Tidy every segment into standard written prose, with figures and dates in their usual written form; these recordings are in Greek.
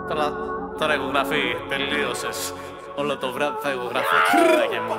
Τώρα ηχογραφεί, τελείωσες. Όλο το βράδυ θα ηχογραφώ και μου.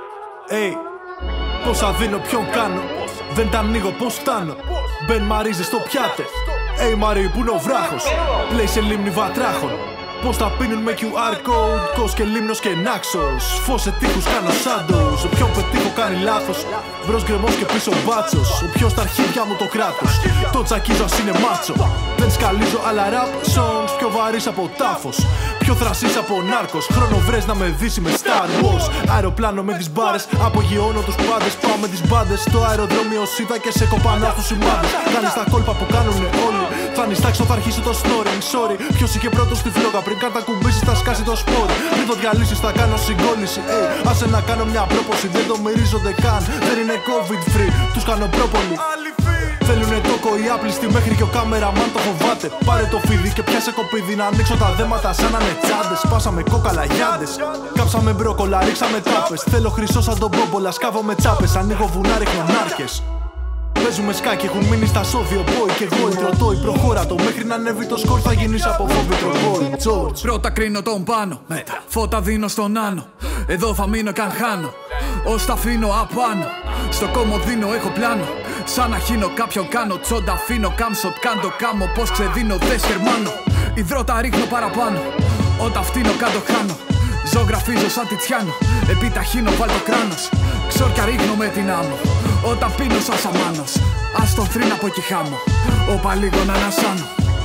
Πόσα δίνω, ποιον κάνω. Δεν τα ανοίγω, πως φτάνω. Μπεν μαρίζει στο πιάτο. Μαρί, που είναι ο βράχος. Λέει σε λίμνη βατράχων. Πώς τα πίνουν με QR code. Κος και λίμνος και νάξος. Φως σε τείχους κάνω σάντος. Όποιον πετύχω κάνει λάθος. Μπρος γκρεμός και πίσω μπάτσος. Ο ποιος στα αρχίδια μου το κράτος. Το τσακίζω ας είναι μάτσο. Δεν σκαλίζω αλλά rap songs. Πιο βαρύς από τάφος. Πιο θρασής από νάρκος. Χρόνο βρες να με δύσει με Star Wars. Αεροπλάνο με τις μπάρες. Απογειώνω τους πάντες. Πάω με τις μπάντες. Στο αεροδρόμιο σίδα και σε κοπανά στους σημάδες. Κάνεις τα κόλπα που κάνουνε όλοι. Θα νιστάξω, θα αρχίσω το snoring. Sorry, ποιος είχε πρώτος στη φλόγα. Πριν κατακουμπήσεις θα σκάσει το σπόρι. Πριν το διαλύσεις θα κάνω συγκόλληση. Άσε να κάνω μια πρόποση. Δεν το μυρίζονται καν. Δεν είναι COVID free. Τους κάνω πρόπολη. Θέλουνε τόκο οι άπλιστοι μέχρι και ο κάμεραμαν το φοβάται. Πάρε το φίδι και πιάσε κοπίδι να ανοίξω τα δέματα σαν να είναι τσάντες. Πάσαμε κόκαλα γιάντες. Κάψαμε μπρόκολα, ρίξαμε τάπες. Θέλω χρυσό σαν τον Μπόμπολα, σκάβω με τσάπες. Ανοίγω βουνά, ρίχνω νάρκες. Παίζουμε σκάκι, έχουν μείνει στα σόβιο boy και εγώ τροτόι. Προχώρα το μέχρι να ανέβει το σκορ θα γίνεις από φόβητρο boy. George. Πρώτα κρίνω τον πάνω, μετά φώτα δίνω στον άνω. Εδώ θα μείνω κι αν χάνω, ως τα αφήνω απάνω. Στο κομμωδίνο έχω πλάνο, σαν να χύνω κάποιον κάνω. Τσόντα αφήνω, κάμσοτ κάντο κάμω. Πως ξεδίνω δες χερμάνω. Υδρότα ρίχνω παραπάνω, όταν φτύνω κάτω χάνω. Ζωγραφίζω σαν Τιτσιάνο, επιταχύνω βάλ το κράνος. Ξόρκια ρίχνω με την άμμο, όταν πίνω σαν σαμάνος. Ας τον θρύνα από εκεί χάμω, όπα λίγο να ανασάνω.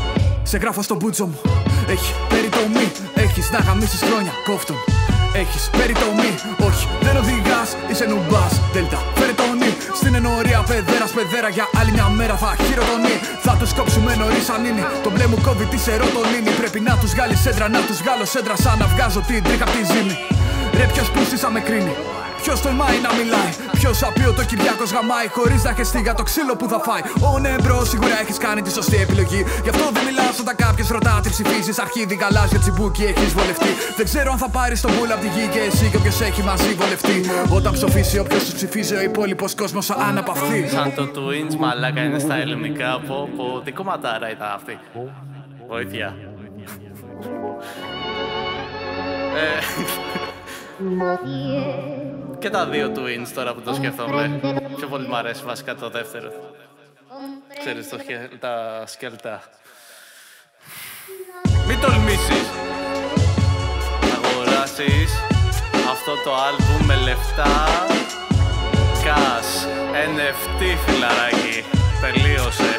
Σε γράφω στο μπούτσο μου, έχει περιτομή. Έχεις να γαμίσεις χρόνια, κόφτον. Έχεις περιτομή, όχι δεν οδηγάς, είσαι νουμπάς. Δέλτα, φέρε τον νι. Στην ενορία παιδέρας παιδέρα για άλλη μια μέρα θα χειροτονεί. Θα τους κόψουμε νωρίς αν είναι. Το μπλε μου κόβει τη σερωτονίνη. Πρέπει να τους βγάλει σέντρα, να τους βγάλω σέντρα. Σαν να βγάζω την τρίχα απ' τη ζύμη. Ρε ποιος πούστησα με κρίνει. Ποιος τολμάει να μιλάει. Ποιος απείο το Κυριάκος γαμάει. Χωρίς να χεστεί για το ξύλο που θα φάει. Ω ναι μπρο, σίγουρα έχεις κάνει τη σωστή επιλογή. Γι' αυτό δεν μιλάς όταν κάποιος ρωτά τι ψηφίζεις. Αρχίδι γαλάζιο τσιμπούκι έχεις βολευτεί. Δεν ξέρω αν θα πάρεις τον πουλ απ' τη γη και εσύ και όποιος έχει μαζί βολευτεί. Όταν ψοφήσει όποιος τους ψηφίζει ο υπόλοιπος κόσμος αναπαυθεί. Σαν το Twins, μαλάκα είναι στα ελληνικά. Πω, τι κομματάρα ήταν αυτή. Βοήθεια. Και τα δύο Twins τώρα που το σκέφτομαι. Πιο πολύ μ' αρέσει βασικά το δεύτερο. Ξέρεις τα σκέλτα. Μην τολμήσεις να αγοράσεις αυτό το άλμπουμ με λεφτά. Cash, NFT φιλαράκι. Τελείωσε.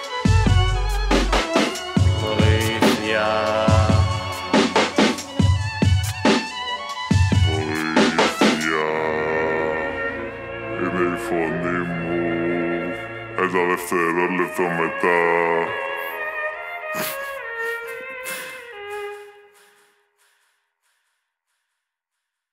Βοήθεια. Είναι η φωνή μου, ένα δευτερόλεπτο μετά.